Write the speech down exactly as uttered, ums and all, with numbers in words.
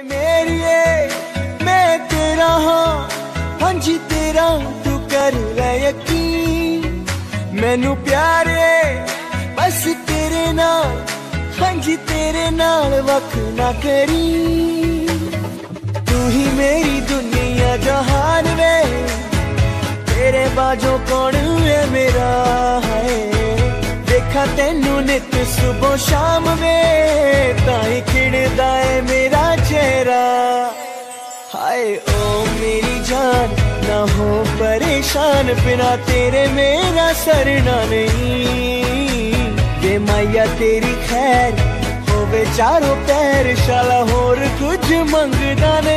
मेरिए मैं तेरा हाँ हाँ जी तेरा तू कर ले यकीन मैनू प्यारे बस तेरे नाल हाँ जी तेरे नाल वख ना करी तू ही मेरी दुनिया जहान वे तेरे बाजों कौन है मेरा है देखा तेनू नित सुबह शाम वे ताई खिड़दा है मेरा चेहरा हाय ओ मेरी जान ना हो परेशान बिना तेरे मेरा सरना नहीं वे माया तेरी खैर होवे चारों पैर शाला होर कुछ मंगदा नहीं।